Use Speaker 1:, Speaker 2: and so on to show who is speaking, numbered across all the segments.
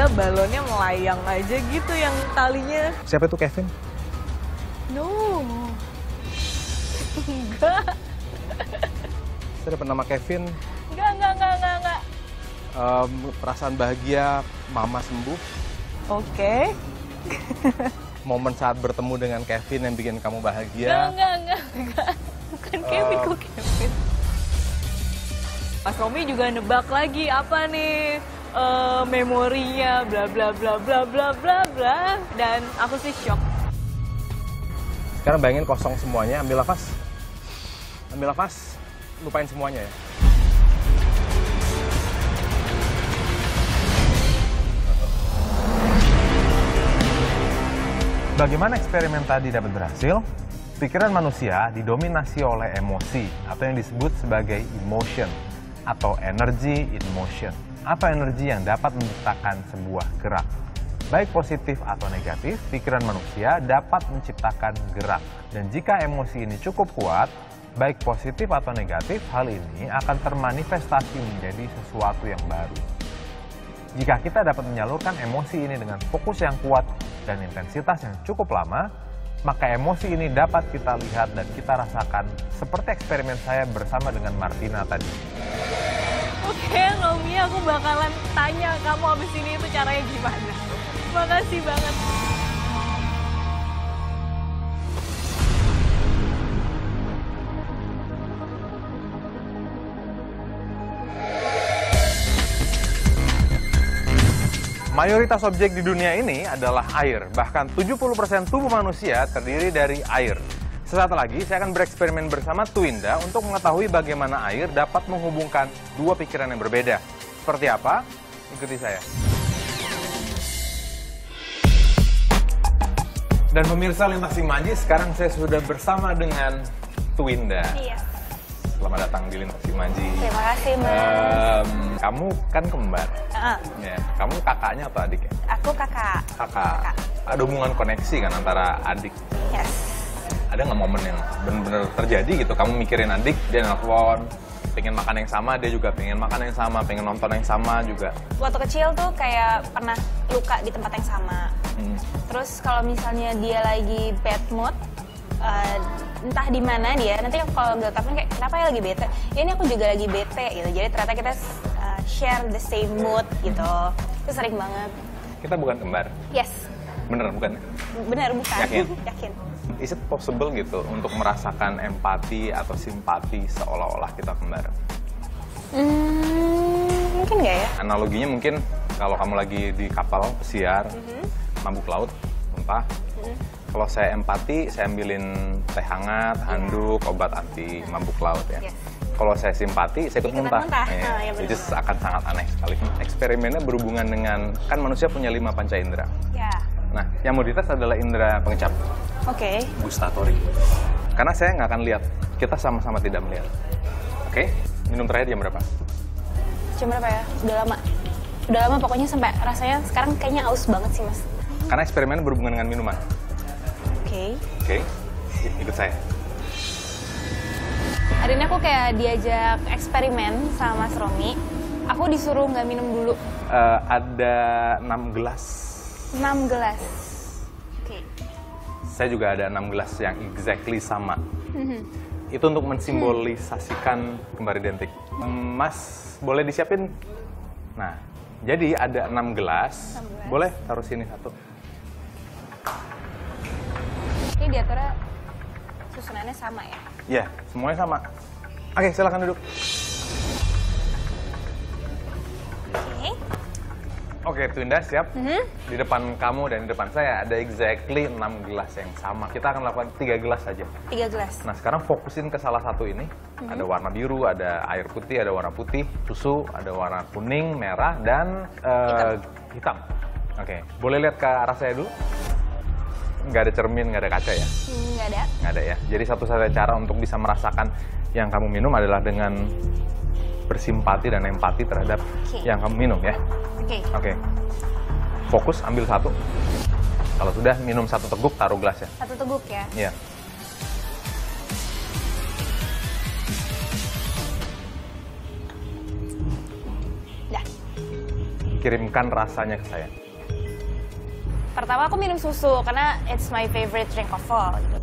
Speaker 1: tiba-tiba balonnya melayang aja gitu yang talinya.
Speaker 2: Siapa itu Kevin?
Speaker 1: No. Enggak.
Speaker 2: Saya dapat nama Kevin.
Speaker 1: Enggak.
Speaker 2: Perasaan bahagia mama sembuh.
Speaker 1: Oke.
Speaker 2: Momen saat bertemu dengan Kevin yang bikin kamu bahagia.
Speaker 1: Enggak. Bukan Kevin, kok Kevin. Mas Romi juga nebak lagi apa nih memorinya bla bla bla bla bla bla bla, dan aku sih shock.
Speaker 2: Sekarang bayangin kosong semuanya, ambil nafas, lupain semuanya ya. Bagaimana eksperimen tadi dapat berhasil? Pikiran manusia didominasi oleh emosi atau yang disebut sebagai emotion atau energy in motion. Apa energi yang dapat menciptakan sebuah gerak? Baik positif atau negatif, pikiran manusia dapat menciptakan gerak. Dan jika emosi ini cukup kuat, baik positif atau negatif, hal ini akan termanifestasi menjadi sesuatu yang baru. Jika kita dapat menyalurkan emosi ini dengan fokus yang kuat dan intensitas yang cukup lama, maka emosi ini dapat kita lihat dan kita rasakan seperti eksperimen saya bersama dengan Martina tadi.
Speaker 1: Oke, Romi, aku bakalan tanya kamu abis ini itu caranya gimana. Makasih banget.
Speaker 2: Mayoritas objek di dunia ini adalah air. Bahkan 70% tubuh manusia terdiri dari air. Sesaat lagi saya akan bereksperimen bersama Twinda untuk mengetahui bagaimana air dapat menghubungkan dua pikiran yang berbeda. Seperti apa? Ikuti saya. Dan pemirsa Lintas Imaji, sekarang saya sudah bersama dengan Twinda.
Speaker 1: Iya.
Speaker 2: Selamat datang di Lintas Imaji.
Speaker 1: Terima kasih, Mas.
Speaker 2: Kamu kan kembar. Ya, kamu kakaknya atau adik ya?
Speaker 1: Aku kakak.
Speaker 2: Kakak. Ada hubungan koneksi kan antara adik?
Speaker 1: Yes.
Speaker 2: Ada nggak momen yang benar-benar terjadi gitu? Kamu mikirin adik, dia nelfon, pengen makan yang sama, dia juga pengen makan yang sama, pengen nonton yang sama juga.
Speaker 3: Waktu kecil tuh kayak pernah luka di tempat yang sama. Terus kalau misalnya dia lagi bad mood, entah di mana dia, nanti kalau gue telepon kayak kenapa ya lagi bete? Ya ini aku juga lagi bete gitu. Jadi ternyata kita share the same mood gitu. Itu sering banget.
Speaker 2: Kita bukan kembar?
Speaker 3: Yes.
Speaker 2: Bener bukan?
Speaker 3: Benar bukan?
Speaker 2: Yakin?
Speaker 3: Yakin.
Speaker 2: Is it possible gitu untuk merasakan empati atau simpati seolah-olah kita kembar?
Speaker 3: Mungkin nggak ya?
Speaker 2: Analoginya mungkin kalau kamu lagi di kapal pesiar, mabuk laut, muntah. Kalau saya empati, saya ambilin teh hangat, handuk, obat anti mabuk laut ya.
Speaker 3: Yes.
Speaker 2: Kalau saya simpati, saya ikut muntah.
Speaker 3: Ya,
Speaker 2: Itu akan sangat aneh sekali. Eksperimennya berhubungan dengan, kan manusia punya 5 panca indera.
Speaker 3: Ya.
Speaker 2: Nah, yang mau dites adalah indera pengecap.
Speaker 3: Oke.
Speaker 2: Gustatory. Karena saya nggak akan lihat, kita sama-sama tidak melihat. Oke? Minum terakhir jam berapa?
Speaker 3: Jam berapa ya? Udah lama. Udah lama pokoknya sampai rasanya sekarang kayaknya aus banget sih, Mas.
Speaker 2: Karena eksperimennya berhubungan dengan minuman.
Speaker 3: Oke.
Speaker 2: Oke? Ikut saya.
Speaker 3: Hari ini aku kayak diajak eksperimen sama Mas Romi. Aku disuruh nggak minum dulu.
Speaker 2: Ada 6 gelas.
Speaker 3: 6 gelas. Oke.
Speaker 2: Saya juga ada 6 gelas yang exactly sama. Itu untuk mensimbolisasikan kembar identik. Mas, boleh disiapin? Nah, jadi ada 6 gelas. Boleh taruh sini satu.
Speaker 3: Ini diaturnya susunannya sama ya?
Speaker 2: Ya, semuanya sama. Oke, silakan duduk.
Speaker 3: Oke.
Speaker 2: Oke, Twinda siap? Di depan kamu dan di depan saya ada exactly 6 gelas yang sama. Kita akan lakukan 3 gelas saja.
Speaker 3: 3 gelas.
Speaker 2: Nah, sekarang fokusin ke salah satu ini. Ada warna biru, ada air putih, ada warna putih, susu, ada warna kuning, merah, dan hitam. Oke, boleh lihat ke arah saya dulu? Nggak ada cermin, nggak ada kaca ya?
Speaker 3: Nggak ada.
Speaker 2: Nggak ada ya. Jadi satu-satunya cara untuk bisa merasakan yang kamu minum adalah dengan bersimpati dan empati terhadap yang kamu minum ya. Oke. Fokus, ambil satu. Kalau sudah, minum 1 teguk, taruh gelasnya.
Speaker 3: 1 teguk ya?
Speaker 2: Iya.
Speaker 3: Dah.
Speaker 2: kirimkan rasanya ke saya?
Speaker 3: Pertama aku minum susu karena it's my favorite drink of all. Gitu.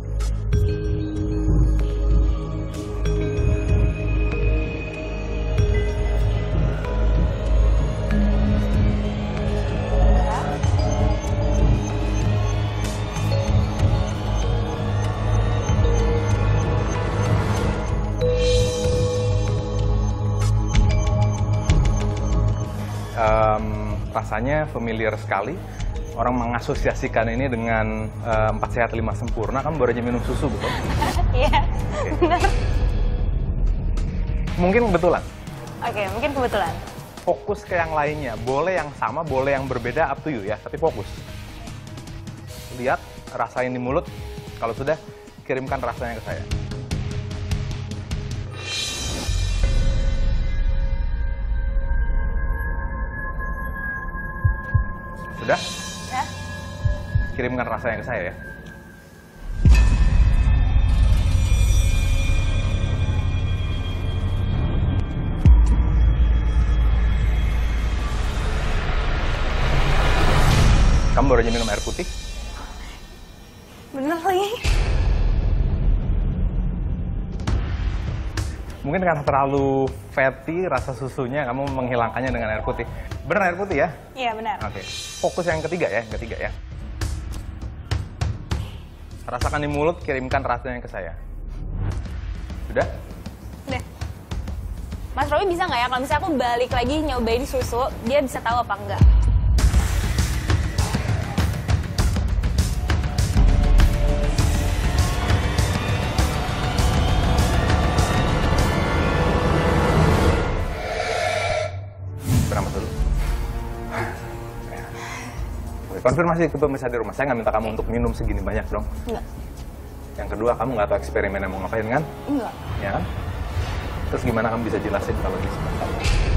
Speaker 2: Rasanya familiar sekali. Orang mengasosiasikan ini dengan 4 sehat 5 sempurna. Kamu baru aja minum susu, betul?
Speaker 3: Iya, benar.
Speaker 2: Mungkin kebetulan.
Speaker 3: Oke, mungkin kebetulan.
Speaker 2: Fokus ke yang lainnya. Boleh yang sama, boleh yang berbeda, up to you ya. Tapi fokus. Lihat, rasain di mulut. Kalau sudah, kirimkan rasanya ke saya. Sudah?
Speaker 3: Ya.
Speaker 2: Kirimkan rasanya ke saya ya. Kamu baru aja minum air putih?
Speaker 3: Bener lagi.
Speaker 2: Mungkin karena terlalu fatty rasa susunya, kamu menghilangkannya dengan air putih. Benar air putih ya?
Speaker 3: Iya, benar.
Speaker 2: Oke. Fokus yang ketiga ya, Rasakan di mulut, kirimkan rasanya ke saya. Sudah?
Speaker 3: Udah. Mas Robi bisa nggak ya kalau misalnya aku balik lagi nyobain susu, dia bisa tahu apa enggak?
Speaker 2: Bernafas dulu. Konfirmasi ke pemirsa di rumah, saya nggak minta kamu untuk minum segini banyak dong.
Speaker 3: Enggak.
Speaker 2: Yang kedua, kamu nggak tahu eksperimen yang mau ngapain kan?
Speaker 3: Enggak.
Speaker 2: Ya kan? Terus gimana kamu bisa jelasin kalau ini sebentar?